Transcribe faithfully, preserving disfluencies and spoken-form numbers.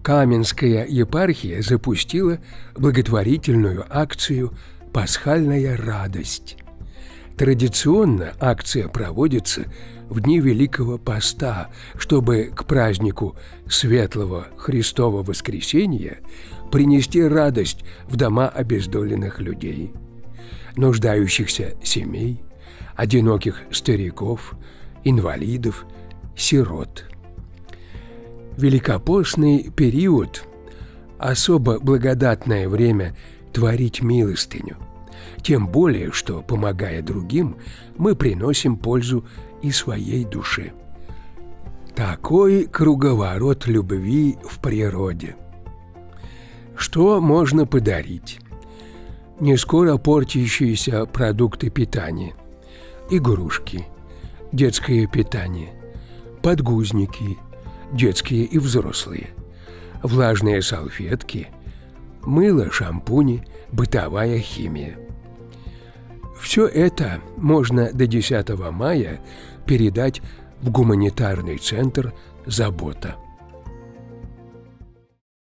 Каменская епархия запустила благотворительную акцию «Пасхальная радость». Традиционно акция проводится в дни Великого Поста, чтобы к празднику Светлого Христова Воскресения принести радость в дома обездоленных людей, нуждающихся семей, одиноких стариков, инвалидов, сирот. Великопостный период – особо благодатное время творить милостыню, тем более, что, помогая другим, мы приносим пользу и своей душе. Такой круговорот любви в природе. Что можно подарить? Не скоро портящиеся продукты питания, игрушки, детское питание, подгузники, детские и взрослые, влажные салфетки, мыло, шампуни, бытовая химия. Все это можно до десятого мая передать в гуманитарный центр «Забота».